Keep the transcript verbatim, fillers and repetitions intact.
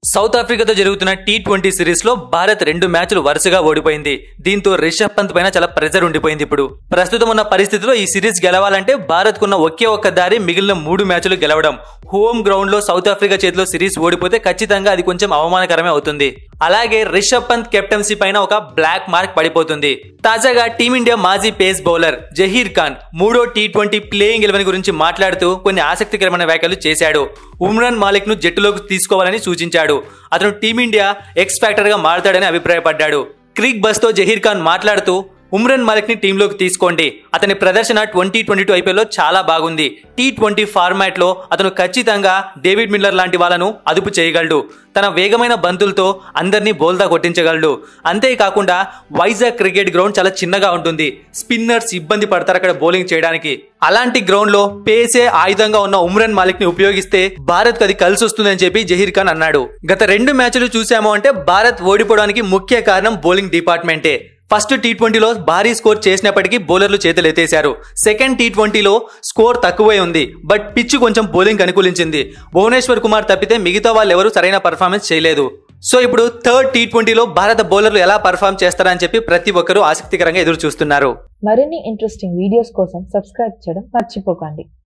South ఆఫ్రికాతో జరుగుతున్న T twenty series లో భారత్ రెండు మ్యాచ్లు వరుసగా ఓడిపోయింది. దీంతో రిషబ్ పంత్ పైన చాలా ప్రెజర్ ఉండిపోయింది. ఇప్పుడు ప్రస్తుతం ఉన్న పరిస్థితిలో ఈ సిరీస్ గెలవాలంటే భారత్ కున్న ఒకే ఒక్క దారి మిగిలిన మూడు మ్యాచ్లు గెలవడం. హోమ్ గ్రౌండ్ లో సౌత్ ఆఫ్రికా చేతిలో సిరీస్ ఓడిపోతే ఖచ్చితంగా అది కొంచెం అవమానకరమే అవుతుంది. అలాగే రిషబ్ పంత్ కెప్టెన్సీ పైన ఒక బ్లాక్ మార్క్ పడిపోతుంది. తాజాగా టీమిండియా మాజీ పేస్ బౌలర్ జహీర్ ఖాన్ మూడో టీ ట్వంటీ ప్లేయింగ్ ఎలెవెన్ గురించి మాట్లాడుతూ కొన్ని ఆసక్తికరమైన వ్యాఖ్యలు చేశాడు. ఉమ్రాన్ మాలిక్ ను జట్టులోకి తీసుకోవాలని సూచించాడు. అతను టీమిండియా ఎక్స్ ఫ్యాక్టర్ గా మారతాడని అభిప్రాయపడ్డాడు. క్రిక్ బస్ తో జహీర్ ఖాన్ మాట్లాడుతూ ఉమ్రాన్ మాలిక్ ని టీంలోకి తీసుకోండి. అతని ప్రదర్శన ట్వంటీ ట్వంటీ టూ ఐపీఎల్ లో చాలా బాగుంది. టీ ట్వంటీ ఫార్మాట్ లో అతను ఖచ్చితంగా డేవిడ్ మిల్లర్ లాంటి వాళ్ళను అదుపు చేయగలడు. తన వేగమైన బంతులతో అందరినీ బోల్తా కొట్టించగలడు. అంతేకాకుండా వైజాగ్ క్రికెట్ గ్రౌండ్ చాలా చిన్నగా ఉంటుంది. స్పిన్నర్స్ ఇబ్బంది పడతారు అక్కడ బౌలింగ్ చేయడానికి. అలాంటి గ్రౌండ్ లో పేసే ఆయుధంగా ఉన్న ఉమ్రాన్ మాలిక్ ని ఉపయోగిస్తే భారత్ కు అది కలిసి వస్తుందని చెప్పి జహీర్ ఖాన్ అన్నాడు. గత రెండు మ్యాచ్లు చూసాము అంటే భారత్ ఓడిపోవడానికి ముఖ్య కారణం బౌలింగ్ డిపార్ట్మెంటే. ఫస్ట్ టీ ట్వంటీలో భారీ స్కోర్ చేసినప్పటికీ బౌలర్లు చేతులు ఎత్తేశారు. సెకండ్ టీ ట్వంటీలో స్కోర్ తక్కువే ఉంది, బట్ పిచ్ కొంచెం బౌలింగ్ అనుకూలించింది. భువనేశ్వర్ కుమార్ తప్పితే మిగతా వాళ్ళు ఎవరు సరైన పర్ఫార్మెన్స్ చేయలేదు. సో ఇప్పుడు థర్డ్ టీ ట్వంటీలో భారత బౌలర్లు ఎలా పర్ఫార్మ్ చేస్తారని చెప్పి ప్రతి ఒక్కరూ ఆసక్తికరంగా ఎదురు చూస్తున్నారు. మరిన్ని ఇంట్రెస్టింగ్ వీడియోస్ కోసం సబ్స్క్రైబ్ చేయడం మర్చిపోకండి.